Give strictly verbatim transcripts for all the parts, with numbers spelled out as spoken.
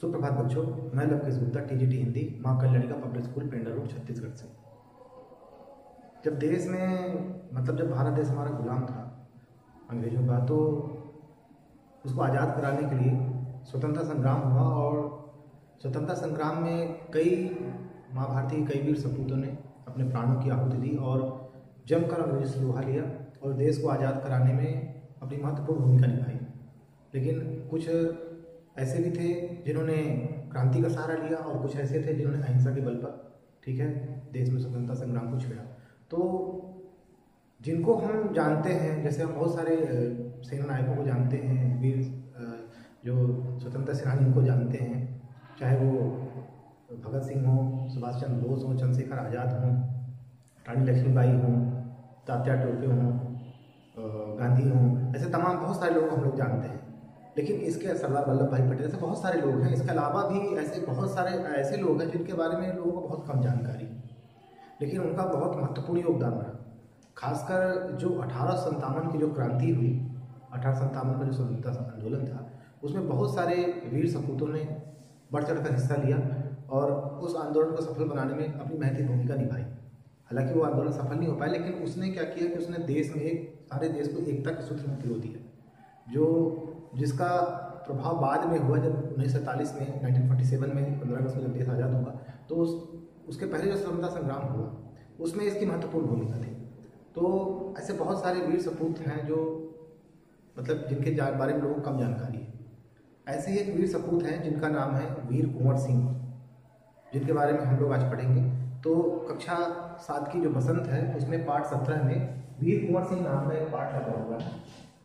सुप्रभात बच्चों, मैं लवकेश गुप्ता, टीजीटी हिंदी, माँ कल्याणी का public school, Penda road, Chhattisgarh से। जब देश में मतलब जब भारत देश हमारा गुलाम था अंग्रेजों का, तो उसको आज़ाद कराने के लिए स्वतंत्रता संग्राम हुआ। और स्वतंत्रता संग्राम में कई माँ भारती के कई वीर सपूतों ने अपने प्राणों की आहुति दी और जमकर अंग्रेजों से लोहा लिया और देश को आज़ाद कराने में अपनी महत्वपूर्ण भूमिका निभाई। लेकिन कुछ ऐसे भी थे जिन्होंने क्रांति का सहारा लिया और कुछ ऐसे थे जिन्होंने अहिंसा के बल पर, ठीक है, देश में स्वतंत्रता संग्राम को छेड़ा। तो जिनको हम जानते हैं, जैसे हम बहुत सारे सेना नायकों को जानते हैं, वीर जो स्वतंत्रता सेनानी उनको जानते हैं, चाहे वो भगत सिंह हो, सुभाष चंद्र बोस हो, चंद्रशेखर आज़ाद हों, रानी लक्ष्मीबाई हों, तात्या टोपे हों, गांधी हों, ऐसे तमाम बहुत सारे लोग हम लोग जानते हैं। लेकिन इसके सरदार वल्लभ भाई पटेल ऐसे बहुत सारे लोग हैं। इसके अलावा भी ऐसे बहुत सारे ऐसे लोग हैं जिनके बारे में लोगों को बहुत कम जानकारी, लेकिन उनका बहुत महत्वपूर्ण योगदान रहा। खासकर जो अठारह सौ संतावन की जो क्रांति हुई, अठारह सौ संतावन का जो स्वतंत्रता आंदोलन था, उसमें बहुत सारे वीर सपूतों ने बढ़ चढ़ कर हिस्सा लिया और उस आंदोलन को सफल बनाने में अपनी महती भूमिका निभाई। हालांकि वो आंदोलन सफल नहीं हो पाया, लेकिन उसने क्या किया कि उसने देश में एक सारे देश को एकता के सूत्र में पिरो दिया, जो जिसका प्रभाव बाद में हुआ जब उन्नीस सौ सैंतालीस में उन्नीस सौ सैंतालीस में पंद्रह अगस्त में जब देश आज़ाद हुआ, तो उस उसके पहले जो स्वतंत्रता संग्राम हुआ उसमें इसकी महत्वपूर्ण भूमिका थी। तो ऐसे बहुत सारे वीर सपूत हैं जो मतलब जिनके बारे में लोगों को कम जानकारी है। ऐसे ही एक वीर सपूत हैं जिनका नाम है वीर कुंवर सिंह, जिनके बारे में हम लोग आज पढ़ेंगे। तो कक्षा सात की जो बसंत है उसमें पाठ सत्रह में वीर कुंवर सिंह नाम का एक पाठ लगा हुआ है।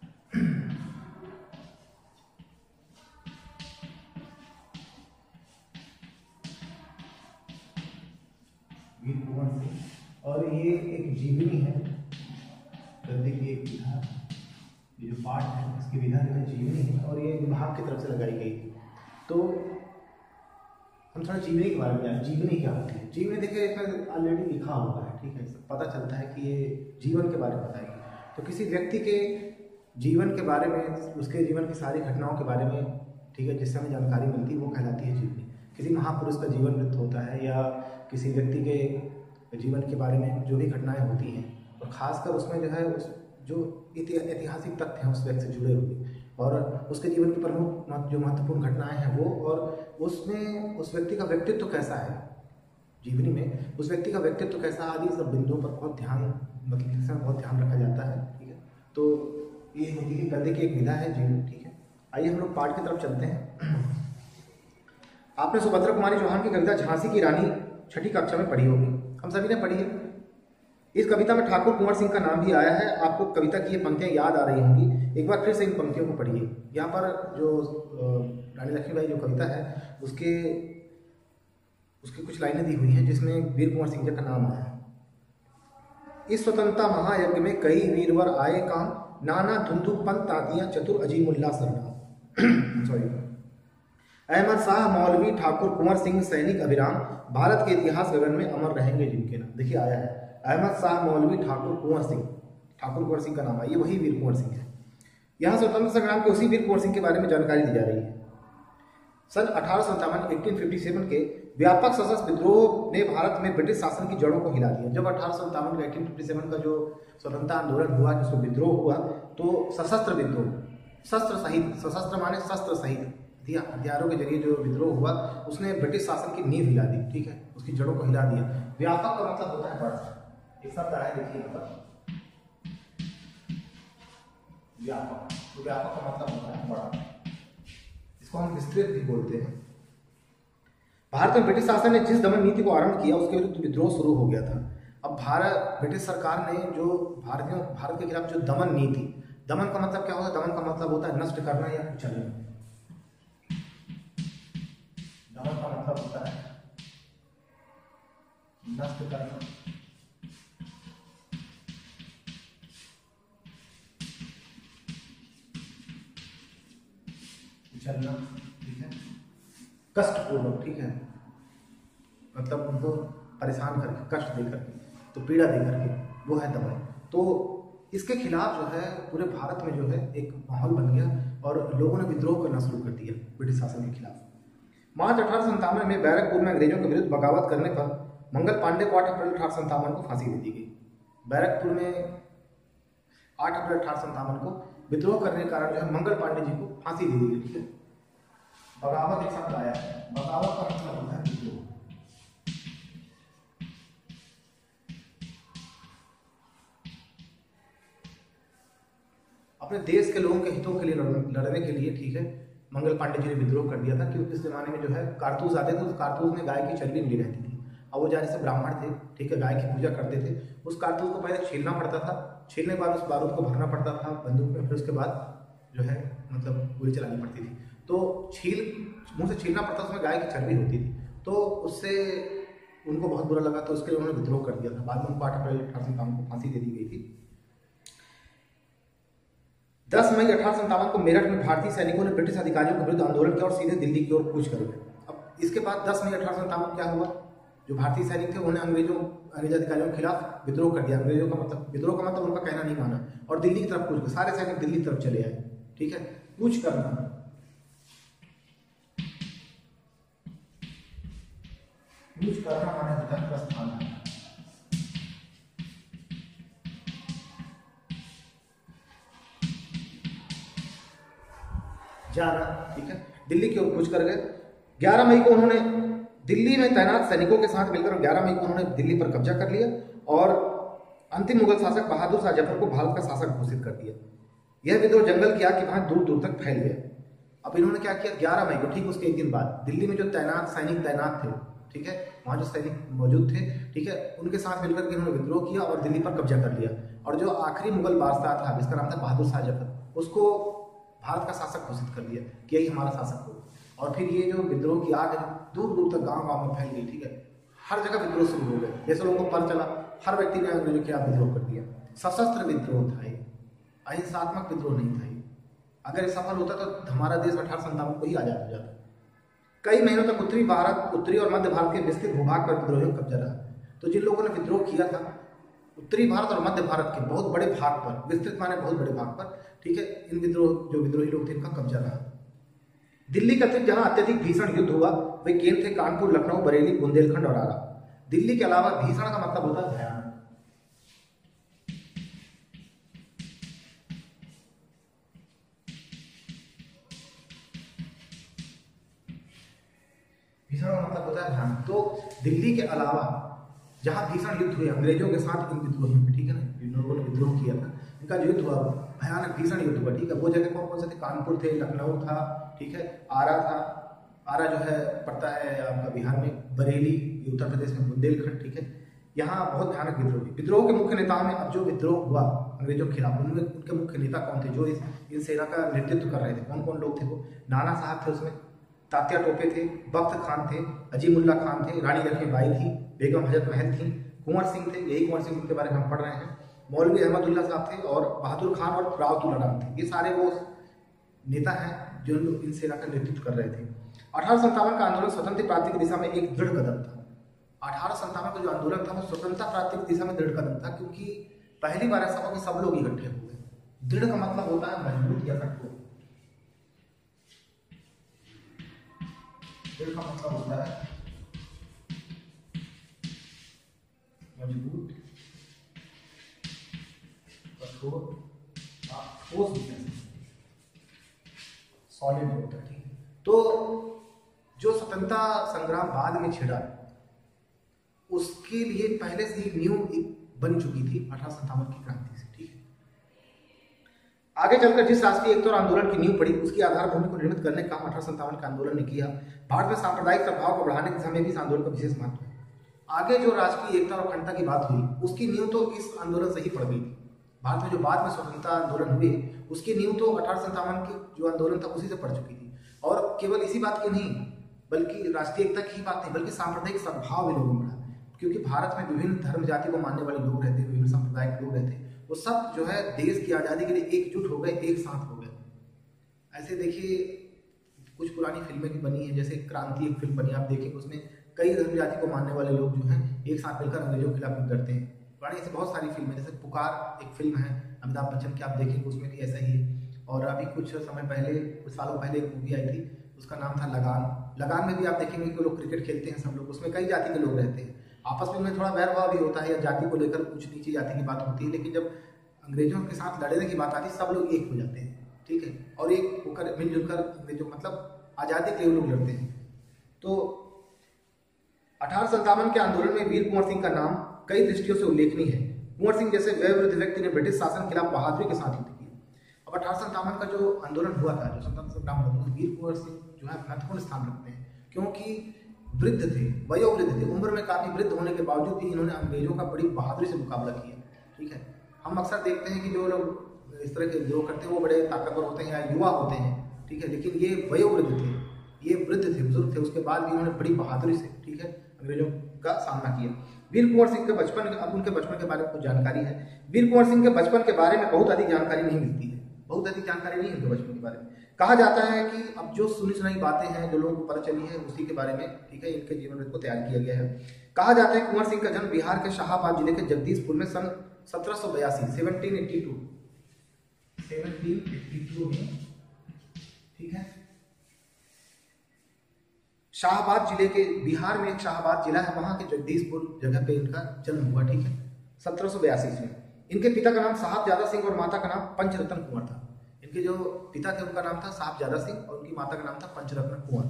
वीर कुंवर सिंह, और ये एक जीवनी है, गद्य की एक विधा, ये जो पाठ है इसकी विधा जो है जीवनी है और ये विभाग की तरफ से लगाई गई थी। तो हम थोड़ा जीवनी के बारे में जानें। जीवनी क्या होती है? जीवनी देखिए इसमें ऑलरेडी लिखा हुआ है, ठीक है, पता चलता है कि ये जीवन के बारे में बताएगी। तो किसी व्यक्ति के जीवन के बारे में, उसके जीवन की सारी घटनाओं के बारे में, ठीक है, जिससे हमें जानकारी मिलती है, वो कहलाती है जीवनी। किसी महापुरुष का जीवन वृत्त होता है या किसी व्यक्ति के जीवन के बारे में जो भी घटनाएं होती हैं, और ख़ासकर उसमें जो है उस जो ऐतिहासिक तथ्य हैं उस व्यक्ति से जुड़े हुए और उसके जीवन की प्रमुख जो महत्वपूर्ण घटनाएं हैं वो, और उसमें उस व्यक्ति का व्यक्तित्व कैसा है, जीवनी में उस व्यक्ति का व्यक्तित्व कैसा, आदि सब बिंदुओं पर बहुत ध्यान मतलब इसमें बहुत ध्यान रखा जाता है, ठीक है। तो ये होती है गद्य की एक विधा है जीवनी, ठीक है। आइए हम लोग पाठ की तरफ चलते हैं। आपने सुभद्रा कुमारी चौहान की कविता झांसी की रानी छठी कक्षा में पढ़ी होगी, हम सभी ने पढ़ी है। इस कविता में ठाकुर कुंवर सिंह का नाम भी आया है। आपको कविता की ये पंक्तियां याद आ रही होंगी, एक बार फिर से इन पंक्तियों को पढ़िए। यहाँ पर जो रानी लक्ष्मीबाई जो कविता है उसके उसकी कुछ लाइनें दी हुई हैं जिसमें वीर कुंवर सिंह जी का नाम आया है। इस स्वतंत्रता महायज्ञ में कई वीरवर आए काम, नाना धुंधु पंत तातियां चतुर अजीमुल्ला सरनाम सॉरी अहमद शाह मौलवी ठाकुर कुंवर सिंह सैनिक अभिराम, भारत के इतिहास गगन में अमर रहेंगे जिनके नाम। देखिए आया है अहमद शाह मौलवी ठाकुर कुंवर सिंह, ठाकुर कुंवर सिंह का नाम है, ये वही वीर कुंवर सिंह है। यहाँ स्वतंत्रता संग्राम के उसी वीर कुंवर सिंह के बारे में जानकारी दी जा रही है। सन अठारह सौ संतावन अठारह सौ सत्तावन के व्यापक सशस्त्र विद्रोह ने भारत में ब्रिटिश शासन की जड़ों को हिला दिया। जब अठारह सौ संतावन का अठारह सौ सत्तावन का जो स्वतंत्रता आंदोलन हुआ, जिसको विद्रोह हुआ, तो सशस्त्र विद्रोह, शस्त्र सहित, सशस्त्र माने शस्त्र सहित हथियारों के जरिए जो विद्रोह हुआ उसने ब्रिटिश शासन की नींव हिला दी, ठीक है, उसकी जड़ों को हिला दिया। व्यापक का मतलब होता है बड़ा, एक शब्द आया देखिए मतलब व्यापक, तो व्यापक का मतलब होता है बड़ा, इसको हम विस्तृत भी बोलते हैं। भारत में ब्रिटिश शासन ने जिस दमन नीति को आरंभ किया उसके विरुद्ध विद्रोह शुरू हो गया था। अब भारत ब्रिटिश सरकार ने जो भारतीयों भारत के खिलाफ जो दमन नीति, दमन का मतलब क्या होता है? दमन का मतलब होता है नष्ट करना या कुचलना। दमन का मतलब होता है नष्ट करना, कुचलना, ठीक है, कष्टपूर्वक, ठीक है, मतलब उनको परेशान करके, कष्ट दे करके, तो पीड़ा दे करके, वो है दमन। तो इसके खिलाफ जो है पूरे भारत में जो है एक माहौल बन गया और लोगों ने विद्रोह करना शुरू कर दिया ब्रिटिश शासन के खिलाफ। मार्च अठारह सौ संतावन में बैरकपुर में अंग्रेजों के विरुद्ध बगावत करने पर मंगल पांडे को आठ अप्रैल अठारह सौ संतावन को फांसी दे दी गई। बैरकपुर में आठ अप्रैल अठारह सौ संतावन को विद्रोह करने के कारण जो है मंगल पांडे जी को फांसी दे दी गई। ठीक है, बगावत एक शब्द आया है, बगावत का मतलब होता है विद्रोह। अपने देश के लोगों के हितों के लिए लड़ने के लिए, ठीक है, मंगल पांडे जी ने विद्रोह कर दिया था। क्योंकि इस जमाने में जो है कारतूस आते थे, उस कारतूस में गाय की चर्बी मिली रहती थी। और वो जहाँ से ब्राह्मण थे, ठीक है, गाय की पूजा करते थे, उस कारतूस को पहले छीलना पड़ता था, छीलने के बाद उस बारूद को भरना पड़ता था बंदूक में, फिर उसके बाद जो है मतलब गोली चलानी पड़ती थी। तो छील मुंह से छीलना पड़ता, उसमें गाय की चर्बी होती थी, तो उससे उनको बहुत बुरा लगा, तो उसके लिए उन्होंने विद्रोह कर दिया था। बाद में उनको आठ अप्रैल अठारह सौ संतावन को फांसी दे दी गई थी। दस मई अठारह सौ संतावन को मेरठ में भारतीय सैनिकों ने ब्रिटिश अधिकारियों के विरुद्ध आंदोलन किया और सीधे दिल्ली की ओर कूच कर गए। अब इसके बाद दस मई अठारह सौ संतावन क्या हुआ, जो भारतीय सैनिक थे उन्होंने अंग्रेजों अंग्रेज अधिकारियों के खिलाफ विद्रोह कर दिया। अंग्रेजों का मतलब विद्रोह का मतलब उनका कहना नहीं माना और दिल्ली की तरफ कूच गए। सारे सैनिक दिल्ली की तरफ चले आए। ठीक है, कूच करना, कूच करना माने होता है प्रस्थान करना। जाना, ठीक है, दिल्ली की ओर कूच कर गए। ग्यारह मई को उन्होंने दिल्ली में तैनात सैनिकों के साथ मिलकर ग्यारह मई को उन्होंने दिल्ली पर कब्जा कर लिया और अंतिम मुगल शासक बहादुर शाह जफर को भारत का शासक घोषित कर दिया। यह विद्रोह जंगल की आग की भांति दूर दूर तक फैल गया। अब इन्होंने क्या किया, ग्यारह मई को, ठीक उसके एक दिन बाद दिल्ली में जो तैनात सैनिक तैनात थे, ठीक है, वहां जो सैनिक मौजूद थे, ठीक है, उनके साथ मिलकर के इन्होंने विद्रोह किया और दिल्ली पर कब्जा कर लिया। और जो आखिरी मुगल बादशाह था जिसका नाम था बहादुर शाह जफर, उसको भारत का शासक घोषित कर दिया कि यही हमारा शासक हो। और फिर ये जो विद्रोह की आग दूर दूर तक गांव गांव में फैल गई। ठीक है, हर जगह विद्रोह शुरू हो गए। जैसे लोगों को पता चला, हर व्यक्ति ने अंग्रेजों के खिलाफ विद्रोह कर दिया। सशस्त्र विद्रोह था ये, अहिंसात्मक विद्रोह नहीं था ये। अगर ये सफल होता तो हमारा देश अठारह सौ संतावन को ही आजाद हो जाता। कई महीनों तक उत्तरी भारत उत्तरी और मध्य भारत के विस्तृत भूभाग पर विद्रोहियों का कब्जा रहा। तो जिन लोगों ने विद्रोह किया था उत्तरी भारत और मध्य भारत के बहुत बड़े भाग पर, विस्तृत माने बहुत बड़े भाग पर, ठीक है, इन विद्रोह जो विद्रोही लोग थे इनका कब्जा रहा। दिल्ली का अतिरिक्त जहां अत्यधिक भीषण युद्ध हुआ वे केंद्र थे कानपुर, लखनऊ, बरेली, बुंदेलखंड और आरा। दिल्ली के अलावा भीषण का मतलब होता है भयानक। भीषण का मतलब होता है भयानक। तो दिल्ली के अलावा जहां भीषण युद्ध हुए अंग्रेजों के साथ इन विद्रोहियों में, ठीक है ना, इन लोगों ने विद्रोह किया था, इनका जो युद्ध हुआ भयानक भीषण युद्ध हुआ। ठीक है, वो जगह कौन कौन से थे, कानपुर थे, लखनऊ था, ठीक है, आरा था, आरा जो है पड़ता है आपका बिहार में, बरेली उत्तर प्रदेश में, बुंदेलखंड, ठीक है, यहाँ बहुत भयानक विद्रोह हुई। विद्रोह के मुख्य नेताओं में अब जो विद्रोह हुआ अंग्रेजों के खिलाफ, उनमें उनके मुख्य नेता कौन थे जो इस इन सेना का नेतृत्व कर रहे थे, कौन कौन लोग थे वो? नाना साहब थे उसमें, तात्या टोपे थे, बख्त खान थे, अजीमुल्ला खान थे, रानी लक्ष्मीबाई थी, बेगम हजरत महल थी, कुंवर सिंह थे, यही कुंवर सिंह के बारे में हम पढ़ रहे हैं, मौलवी अहमदुल्ला साहब थे और बहादुर खान और राव तुलाराम थे। ये सारे वो नेता हैं जो इन सेना का नेतृत्व कर रहे थे। अठारह सौ संतावन का आंदोलन स्वतंत्र प्राप्ति की दिशा में एक दृढ़ कदम था। अठारह सौ संतावन का जो आंदोलन था वो स्वतंत्रता प्राप्ति की दिशा में दृढ़ कदम था, क्योंकि पहली बार ऐसा हुआ कि सब लोग इकट्ठे हुए। दृढ़ का मतलब होता है मजबूत या कठोर। दृढ़ का मतलब होता है मजबूत, कठोर, ठोस भी कह सकते हैं, सॉलिड होता है। ठीक है, तो जो स्वतंत्रता संग्राम बाद में छिड़ा उसके लिए पहले से ही नींव बन चुकी थी अठारह सौ संतावन की क्रांति से। ठीक है, आगे चलकर जिस राष्ट्रीय एकता और आंदोलन की नींव पड़ी उसकी आधारभूमि को निर्मित करने का अठारह सौ संतावन के आंदोलन ने किया। भारत में सांप्रदायिक सद्भाव को बढ़ाने की दिशा में भी इस आंदोलन का विशेष महत्व है। आगे जो राष्ट्रीय एकता और अखंडता की बात हुई उसकी नींव तो इस आंदोलन से ही पड़ गई थी। भारत में जो बाद में स्वतंत्रता आंदोलन हुए उसकी नींव तो अठारह सौ संतावन की जो आंदोलन था उसी से पड़ चुकी थी। और केवल इसी बात की नहीं बल्कि राष्ट्रीय एकता की ही बात नहीं बल्कि सांप्रदायिक सद्भाव भी लोगों में बढ़ा, क्योंकि भारत में विभिन्न धर्म जाति को मानने वाले लोग रहते, विभिन्न संप्रदाय के लोग रहते, वो सब जो है देश की आज़ादी के लिए एकजुट हो गए, एक साथ हो गए। ऐसे देखिए कुछ पुरानी फिल्में भी बनी हैं, जैसे क्रांति एक फिल्म बनी, आप देखिए उसमें कई धर्म जाति को मानने वाले लोग जो हैं एक साथ मिलकर अंग्रेजों के खिलाफ युद्ध करते हैं। पुरानी ऐसे बहुत सारी फिल्में, जैसे पुकार एक फिल्म है अमिताभ बच्चन की, आप देखेंगे उसमें भी ऐसा ही है। और अभी कुछ समय पहले, कुछ सालों पहले एक मूवी आई थी, उसका नाम था लगान। लगान में भी आप देखेंगे कि लोग क्रिकेट खेलते हैं सब लोग, उसमें कई जाति के लोग रहते हैं, आपस में उनमें थोड़ा बैरभाव भी होता है या जाति को लेकर कुछ नीचे जाति की बात होती है, लेकिन जब अंग्रेजों के साथ लड़ने की बात आती है सब लोग एक हो जाते हैं, ठीक है, और एक होकर मिलजुल कर अंग्रेजों मतलब आज़ादी के लिए लोग लड़ते हैं। तो अठारह संतावन के आंदोलन में वीर कुंवर सिंह का नाम कई दृष्टियों से उल्लेखनीय है। कुंवर सिंह जैसे वयोवृद्ध व्यक्ति ने ब्रिटिश शासन के खिलाफ बहादुरी के साथ युद्ध किया। अब अठारह संतावन का जो आंदोलन हुआ था, जो स्वतंत्रता संग्राम हुआ था, वीर कुंवर सिंह जो है महत्वपूर्ण स्थान रखते हैं, क्योंकि वृद्ध थे, वयोवृद्ध थे, उम्र में काफी वृद्ध होने के बावजूद भी इन्होंने अंग्रेजों का बड़ी बहादुरी से मुकाबला किया, ठीक है। हम अक्सर देखते हैं कि जो लोग इस तरह के विद्रोह करते हैं वो बड़े ताकतवर होते हैं या युवा होते हैं, ठीक है, लेकिन ये वयोवृद्ध थे, ये वृद्ध थे, बुजुर्ग थे, उसके बाद भी इन्होंने बड़ी बहादुरी से, ठीक है, अंग्रेजों का सामना किया। वीर कुंवर सिंह के बचपन, अब उनके बचपन के बारे में कुछ जानकारी है। वीर कुंवर सिंह के बचपन के बारे में बहुत अधिक जानकारी नहीं मिलती है, बहुत अधिक जानकारी नहीं है उनके बचपन के बारे में। कहा जाता है कि अब जो सुनी सुनाई बातें हैं, जो लोगों को पता चली है, उसी के बारे में, ठीक है, इनके जीवन वृत्त को तैयार किया गया है। कहा जाता है कुंवर सिंह का जन्म बिहार के शाहाबाद जिले के जगदीशपुर में सन सत्रह सौ बयासी seventeen eighty two seventeen eighty two में, ठीक है, शाहाबाद जिले के, बिहार में एक शाहाबाद जिला है, वहां के जगदीशपुर जगह पे इनका जन्म हुआ, ठीक है, सत्रह सौ बयासी में। इनके पिता का नाम साहबजादा सिंह और माता का नाम पंचरत्न कुंवर था। इनके जो पिता थे उनका नाम था साहबजादा सिंह और उनकी माता का नाम था पंचरत्न कुंवर।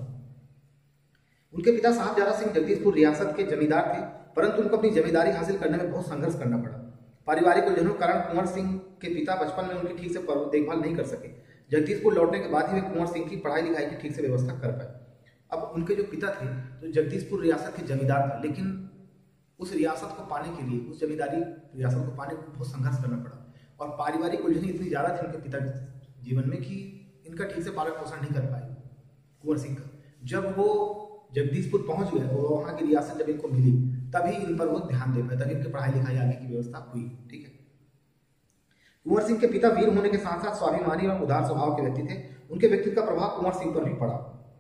उनके पिता साहबजादा सिंह जगदीशपुर रियासत के जमींदार थे, परंतु उनको अपनी जमींदारी हासिल करने में बहुत संघर्ष करना पड़ा। पारिवारिक उलझनों के कारण कुंवर सिंह के पिता बचपन में उनकी ठीक से देखभाल नहीं कर सके। जगदीशपुर लौटने के बाद ही वे कुंवर सिंह की पढ़ाई लिखाई की ठीक से व्यवस्था कर पाए। अब उनके जो पिता थे तो जगदीशपुर रियासत के जमींदार थे, लेकिन उस रियासत को पाने के लिए, उस जमींदारी रियासत को पाने को बहुत संघर्ष करना पड़ा, और पारिवारिक उलझनें इतनी ज़्यादा थी उनके पिता के जीवन में कि इनका ठीक से पालन पोषण नहीं कर पाए कुंवर सिंह का। जब वो जगदीशपुर पहुंच गए और वहाँ की रियासत जब इनको मिली, तभी इन पर वो ध्यान दे पाए, तभी इनकी पढ़ाई लिखाई आगे की व्यवस्था हुई, ठीक है। कुंवर सिंह के पिता वीर होने के साथ साथ स्वाभिमानी और उदार स्वभाव के व्यक्ति थे। उनके व्यक्तित्व का प्रभाव कुंवर सिंह पर भी पड़ा।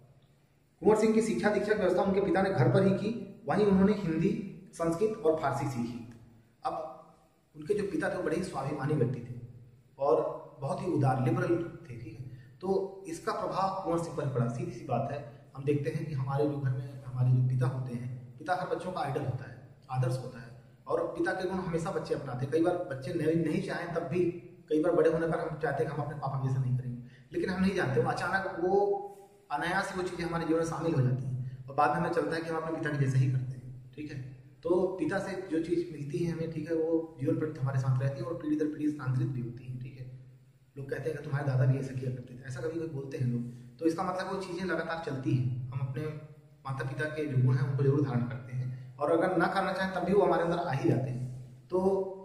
कुंवर सिंह की शिक्षा दीक्षा की व्यवस्था उनके पिता ने घर पर ही की, वहीं उन्होंने हिंदी, संस्कृत और फारसी सीखी। अब उनके जो पिता थे वो बड़े ही स्वाभिमानी व्यक्ति थे और बहुत ही उदार, लिबरल थे, ठीक है। तो इसका प्रभाव कुंवर सिंह पर पड़ा। सीधी सी बात है, हम देखते हैं कि हमारे जो घर में हमारे जो पिता होते हैं, पिता हर बच्चों का आइडल होता है, आदर्श होता है, और पिता के गुण हमेशा बच्चे अपनाते हैं। कई बार बच्चे नहीं, नहीं चाहें तब भी, कई बार बड़े होने पर हम चाहते हैं कि हम अपने पापा जैसा नहीं करेंगे, लेकिन हम नहीं जानते, वो अचानक वो अनायास वो चीज़ें हमारे जीवन में शामिल हो जाती हैं और बाद में हमें चलता है कि हम अपने पिता के जैसे ही करते हैं, ठीक है। तो पिता से जो चीज़ मिलती है हमें, ठीक है, वो जीवन पर हमारे साथ रहती है और पीढ़ी दर पीढ़ी स्थानांतरित भी होती है, ठीक है। लोग कहते हैं कि तुम्हारे दादा भी ऐसा किया करते थे, ऐसा कभी कोई बोलते हैं लोग, तो इसका मतलब वो चीज़ें लगातार चलती हैं। हम अपने माता पिता के जो गुण हैं उनको जरूर धारण करते हैं, और अगर ना करना चाहें तब भी वो हमारे अंदर आ ही जाते हैं। तो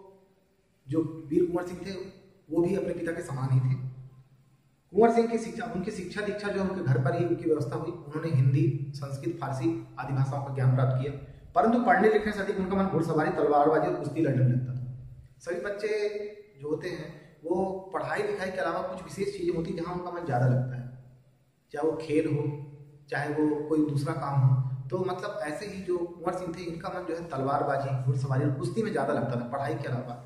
जो वीर कुंवर सिंह थे वो भी अपने पिता के समान ही थे। कुंवर सिंह की शिक्षा, उनकी शिक्षा दीक्षा जो उनके घर पर ही उनकी व्यवस्था हुई। उन्होंने हिंदी, संस्कृत, फारसी आदि भाषाओं का ज्ञान प्राप्त किया, परंतु पढ़ने लिखने से अधिक उनका मन घुड़सवारी, तलवारबाजी और कुश्ती लड़ने में लगता था। सभी बच्चे जो होते हैं वो पढ़ाई लिखाई के अलावा कुछ विशेष चीज़ें होती हैं जहाँ उनका मन ज़्यादा लगता है, चाहे वो खेल हो, चाहे वो कोई दूसरा काम हो। तो मतलब ऐसे ही जो कुंवर सिंह थे, इनका मन जो है तलवारबाजी, घुड़सवारी और कुश्ती में ज़्यादा लगता था, पढ़ाई के अलावा।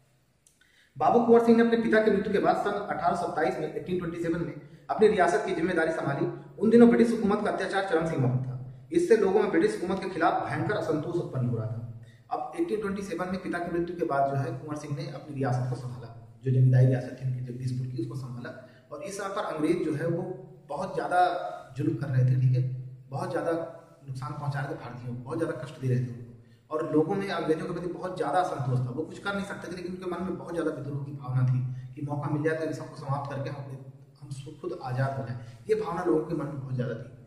बाबू कुंवर सिंह ने अपने पिता की मृत्यु के बाद सन अठारह सौ सत्ताईस में अठारह सौ सत्ताईस में अपनी रियासत की जिम्मेदारी संभाली। उन दिनों ब्रिटिश हुकूमत का अत्याचार चरम सीमा पर था। इससे लोगों में ब्रिटिश हुकूमत के खिलाफ भयंकर असंतोष उत्पन्न हो रहा था। अब अठारह सौ सत्ताईस में पिता की मृत्यु के बाद जो है कुंवर सिंह ने अपनी रियासत को संभाला, जो जमींदारी रियासत थी उनकी जगदीशपुर की, उसको संभाला। और इस समय पर अंग्रेज जो है वो बहुत ज़्यादा जुल्म कर रहे थे, ठीक है, बहुत ज़्यादा नुकसान पहुँचा रहे थे भारतीयों को, बहुत ज़्यादा कष्ट दे रहे थे उनको, और लोगों में अंग्रेजों के प्रति बहुत ज़्यादा असंतोष था। वो कुछ कर नहीं सकते थे, लेकिन उनके मन में बहुत ज़्यादा विद्रोह की भावना थी कि मौका मिल जाए तो इन सबको समाप्त करके हम अपने हम खुद आज़ाद हो जाए। ये भावना लोगों के मन में बहुत ज़्यादा थी।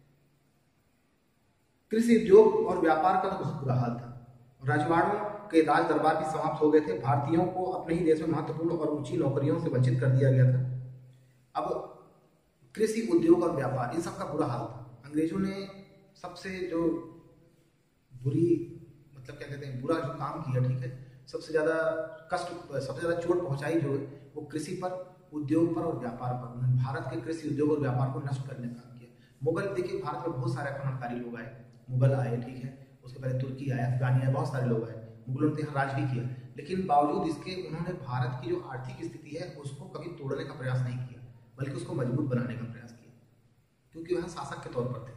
कृषि उद्योग और व्यापार का तो बहुत बुरा हाल था। राजवाड़ों के राज दरबार भी समाप्त हो गए थे। भारतीयों को अपने ही देश में महत्वपूर्ण और ऊंची नौकरियों से वंचित कर दिया गया था। अब कृषि उद्योग और व्यापार, इन सब का बुरा हाल था। अंग्रेजों ने सबसे जो बुरी, मतलब क्या कहते हैं, बुरा जो काम किया, ठीक है, सबसे ज़्यादा कष्ट, सबसे ज़्यादा चोट पहुंचाई जो है वो कृषि पर, उद्योग पर और व्यापार पर। उन्होंने भारत के कृषि उद्योग और व्यापार को नष्ट करने का काम किया। मुगल, देखिए भारत में बहुत सारे आक्रमणकारी लोग आए, मुगल आए, ठीक है, उसके पहले तुर्की आया, अफगानी आया, बहुत सारे लोग आए। मुगलों ने यहाँ राज भी किया, लेकिन बावजूद इसके उन्होंने भारत की जो आर्थिक स्थिति है उसको कभी तोड़ने का प्रयास नहीं किया, बल्कि उसको मजबूत बनाने का प्रयास किया, क्योंकि वह शासक के तौर पर थे।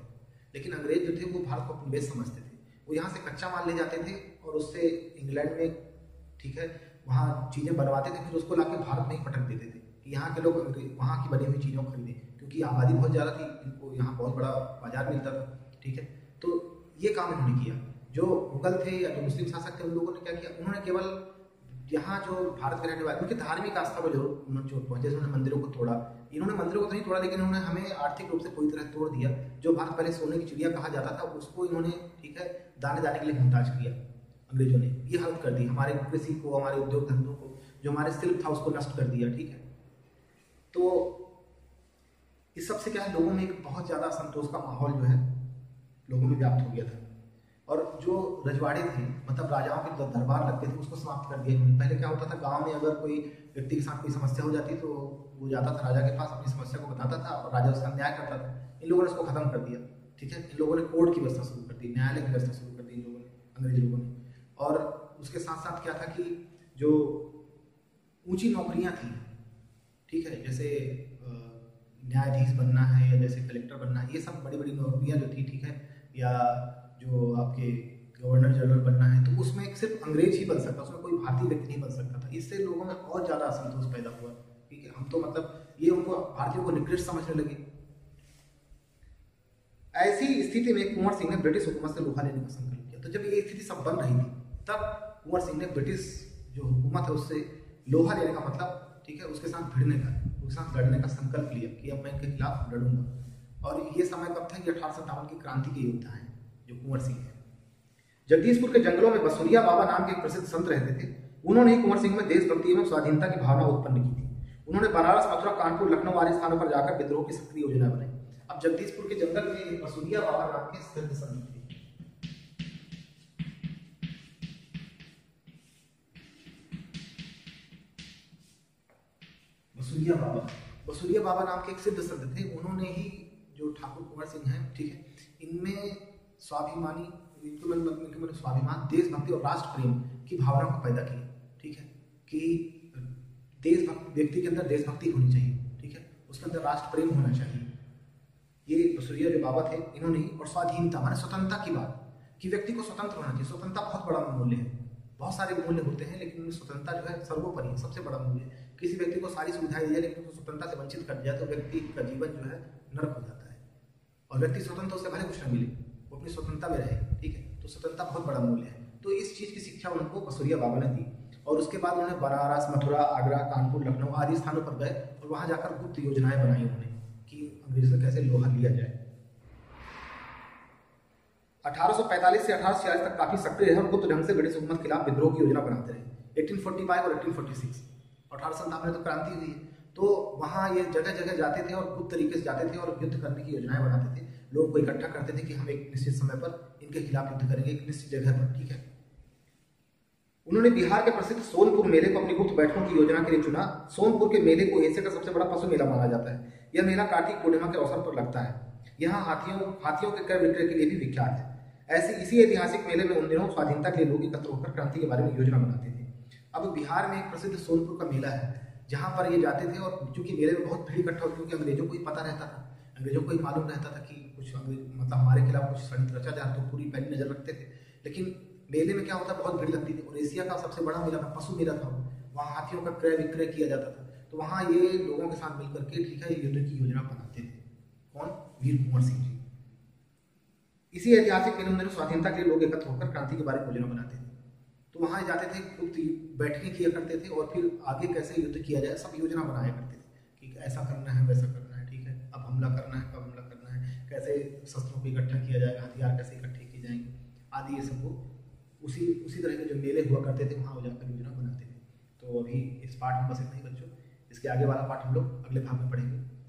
लेकिन अंग्रेज जो थे वो भारत को अपनी बेस समझते थे। वो यहाँ से कच्चा माल ले जाते थे और उससे इंग्लैंड में, ठीक है, वहाँ चीज़ें बनवाते थे, फिर उसको लाके भारत में ही पटक देते थे कि यहाँ के लोग वहाँ की बनी हुई चीज़ों को खरीदें, क्योंकि आबादी बहुत ज़्यादा थी, इनको यहाँ बहुत बड़ा बाजार मिलता था, ठीक है। तो ये काम इन्होंने किया। जो मुगल थे या जो मुस्लिम शासक थे, उन लोगों ने क्या किया, उन्होंने केवल यहाँ जो भारत के रहने वाले उनकी धार्मिक आस्था को जरूर उन्होंने चोट पहुंचे, जैसे उन्होंने मंदिरों को तोड़ा। इन्होंने मंदिरों को तो नहीं तोड़ा, लेकिन उन्होंने हमें आर्थिक रूप से पूरी तरह तोड़ दिया। जो भारत पहले सोने की चिड़िया कहा जाता था, उसको इन्होंने, ठीक है, दाने दाने के लिए मुहताज किया अंग्रेजों ने। ये हालत कर दी हमारे कृषि को, हमारे उद्योग धंधों को, जो हमारे शिल्प था उसको नष्ट कर दिया, ठीक है। तो इस सब से क्या है, लोगों में एक बहुत ज़्यादा असंतोष का माहौल जो है लोगों में व्याप्त हो गया था। और जो रजवाड़े थे, मतलब राजाओं के दरबार लगते थे, उसको समाप्त कर दिया इन्होंने। पहले क्या होता था, गांव में अगर कोई व्यक्ति के साथ कोई समस्या हो जाती तो वो जाता था राजा के पास, अपनी समस्या को बताता था और राजा उसका न्याय करता था। इन लोगों ने उसको खत्म कर दिया, ठीक है। इन लोगों ने कोर्ट की व्यवस्था शुरू कर दी, न्यायालय की व्यवस्था शुरू कर दी इन लोगों ने, अंग्रेज लोगों ने। और उसके साथ साथ क्या था कि जो ऊंची नौकरियां थी, ठीक है, जैसे न्यायाधीश बनना है या जैसे कलेक्टर बनना है, ये सब बड़ी बड़ी नौकरियां जो थी, ठीक है, या जो आपके गवर्नर जनरल बनना है, तो उसमें सिर्फ अंग्रेज ही बन सकता, उसमें कोई भारतीय व्यक्ति नहीं बन सकता था। इससे लोगों में और ज़्यादा असंतोष पैदा हुआ, ठीक है। हम तो मतलब ये उनको भारतीयों को निकृष्ट समझने लगे। ऐसी स्थिति में कुंवर सिंह ने ब्रिटिश हुकूमत से लोहा लेने का संकल्प किया। तो जब ये स्थिति सब बन रही थी, तब कुंवर सिंह ने ब्रिटिश जो हुकूमत है उससे लोहा लेने का मतलब, ठीक है, उसके साथ भिड़ने का, उसके साथ लड़ने का संकल्प लिया कि अब मैं इनके खिलाफ लड़ूंगा। और ये समय कब था, ये अठारह सौ सत्तावन की क्रांति के योद्धा हैं जो कुंवर सिंह है। जगदीशपुर के जंगलों में बसुरिया बाबा नाम के एक प्रसिद्ध संत रहते थे। उन्होंने ही कुंवर सिंह में देशभक्ति एवं स्वाधीनता की भावना उत्पन्न की थी। उन्होंने बनारस, मथुरा, कानपुर, लखनऊ आदि स्थानों पर जाकर विद्रोह की सक्रिय योजना बनाई। अब जगदीशपुर के जंगल में बसुरिया बाबा नाम के सिद्ध संत थे। बसुरिया बाबा बसुरिया बाबा नाम के एक सिद्ध संत थे। उन्होंने ही, जो ठाकुर कुंवर सिंह हैं, ठीक है, इनमें स्वाभिमानी इनको मैंने स्वाभिमान, देशभक्ति और राष्ट्र प्रेम की भावना को पैदा की, ठीक है, कि देशभक्त व्यक्ति के अंदर देशभक्ति होनी चाहिए, ठीक है, उसके अंदर राष्ट्र प्रेम होना चाहिए। ये बसुरिया जो बाबा थे, इन्होंने ही, और स्वाधीनता माने स्वतंत्रता की बात, कि व्यक्ति को स्वतंत्र होना चाहिए। स्वतंत्रता बहुत बड़ा मूल्य है, बहुत सारे मूल्य होते हैं, लेकिन स्वतंत्रता जो है सर्वोपरि है, सबसे बड़ा मूल्य। किसी व्यक्ति को सारी सुविधाएं दी जाए लेकिन उसको स्वतंत्रता से वंचित कर दिया तो व्यक्ति का जीवन जो है नरक हो जाता है। और व्यक्ति स्वतंत्र उससे भले कुछ न मिले, वो अपनी स्वतंत्रता में रहे, ठीक है। तो स्वतंत्रता बहुत बड़ा मूल्य है। तो इस चीज़ की शिक्षा उनको बसुरिया बाबा ने दी। और उसके बाद उन्होंने बनारस, मथुरा, आगरा, कानपुर, लखनऊ आदि स्थानों पर गए और वहाँ जाकर गुप्त योजनाएं बनाई उन्होंने कि अंग्रेजों से कैसे लोहा लिया जाए। अठारह सौ पैंतालीस से अठारह सौ छियालीस तक काफी सक्रिय रहे और गुप्त ढंग से ब्रिटिश हुकूमत के खिलाफ विद्रोह की योजना बनाते रहे। अठारह सौ पैंतालीस और अठारह सौ छियालीस, अठारह सौ संतावन में तो क्रांति हुई है, तो वहाँ ये जगह जगह जाते थे और गुप्त तरीके से जाते थे और युद्ध करने की योजनाएं बनाते थे। लोगों को इकट्ठा करते थे कि हम एक निश्चित समय पर इनके खिलाफ युद्ध करेंगे, एक निश्चित जगह पर, ठीक है। उन्होंने बिहार के प्रसिद्ध सोनपुर मेले को अपनी गुप्त बैठकों की योजना के लिए चुना। सोनपुर के मेले को एशिया का सबसे बड़ा पशु मेला माना जाता है। यह मेला कार्तिक पूर्णिमा के अवसर पर लगता है। यहाँ हाथियों हाथियों के क्रय विक्रय के लिए भी विख्यात है। ऐसी इसी ऐतिहासिक मेले में उन दिनों स्वाधीनता के लिए लोग एकत्र होकर क्रांति के बारे में योजना बनाते थे। अब बिहार में एक प्रसिद्ध सोनपुर का मेला है जहाँ पर ये जाते थे और चूंकि मेले में बहुत भीड़ इकट्ठा होती, क्योंकि अंग्रेजों को ही पता रहता था, अंग्रेजों को ही मालूम रहता था कि कुछ अंग्रेज मतलब हमारे खिलाफ कुछ षड्यंत्र रचा जाए, तो पूरी पैनी नजर रखते थे। लेकिन मेले में क्या होता है, बहुत भीड़ लगती थी और एशिया का सबसे बड़ा मेला था, पशु मेला था। वहाँ हाथियों का क्रय विक्रय किया जाता था। तो वहाँ ये लोगों के साथ मिलकर के, ठीक है, युद्ध की योजना बनाते थे। कौन? वीर कुंवर सिंह जी। इसी ऐतिहासिक मेले में स्वाधीनता के लिए लोग एकत्र होकर क्रांति के बारे में योजना बनाते थे। तो वहाँ जाते थे, गुप्त बैठकें किया करते थे और फिर आगे कैसे युद्ध किया जाए सब योजना बनाया करते थे कि ऐसा करना है, वैसा करना है, ठीक है, अब हमला करना है, कब हमला करना है, कैसे शस्त्रों को इकट्ठा किया जाएगा, हथियार कैसे इकट्ठे किए जाएंगे आदि। ये सब वो उसी उसी तरह के जो मेले हुआ करते थे वहाँ जाकर योजना बनाते थे। तो अभी इस पाठ में बस इतना ही बच्चों, इसके आगे वाला पाठ हम लोग अगले भाग में पढ़ेंगे।